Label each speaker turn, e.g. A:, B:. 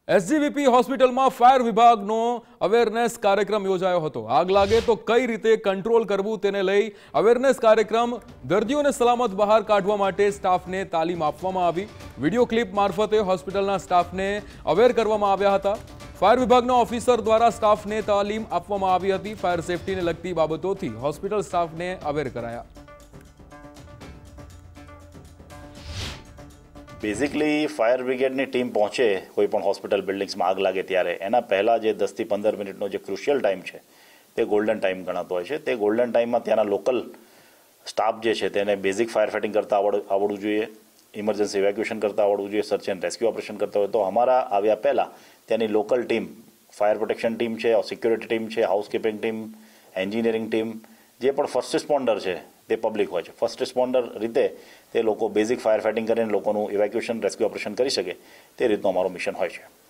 A: SGVP હોસ્પિટલમાં fire વિભાગનો awareness કાર્યક્રમ યોજાયો હતો। આગ લાગે તો કઈ રીતે કંટ્રોલ કરવું તેને લઈ અવેરનેસ કાર્યક્રમ દર્દીઓને સલામત બહાર કાઢવા માટે સ્ટાફને તાલીમ આપવામાં આવી। વિડિયો ક્લિપ મારફતે હોસ્પિટલના સ્ટાફને અવેર કરવામાં આવ્યા હતા। ફાયર વિભાગના ઓફિસર દ્વારા સ્ટાફને તાલીમ આપવામાં આવી હતી। ફાયર સેફટીને લગતી બાબતોથી હોસ્પિટલ સ્ટાફને અવેર કરાયા।
B: बेसिकली फायर ब्रिगेडની ટીમ પહોંચે કોઈપણ હોસ્પિટલ બિલ્ડિંગ્સમાં આગ લાગે ત્યારે એના પહેલાં જે 10 થી 15 મિનિટનો જે ક્રુશિયલ ટાઈમ છે તે ગોલ્ડન ટાઈમ ગણાતો હોય છે। તે ગોલ્ડન ટાઈમમાં ત્યાંના લોકલ સ્ટાફ જે છે તેને બેઝિક ફાયર ફાઇટિંગ કરતા આવડવું જોઈએ, ઇમરજન્સી ઇવેક્યુએશન કરતા આવડવું જોઈએ, સર્ચ એન્ડ રેસ્ક્યુ ઓપરેશન કરતા હોય તો અમારા આવ્યા પહેલાં ત્યાંની local team, fire protection team છે, સિક્યુરિટી ટીમ છે, હાઉસકીપિંગ ટીમ, એન્જિનિયરિંગ ટીમ, જે પણ ફર્સ્ટ રિસ્પોન્ડર છે તે પબ્લિક હોય છે। ફર્સ્ટ રિસ્પોન્ડર રીતે તે લોકો બેઝિક ફાયર ફાઇટિંગ કરીને લોકોનું ઇવેક્યુએશન રેસ્ક્યુ ઓપરેશન કરી શકે તે રીતનું અમારું મિશન હોય છે।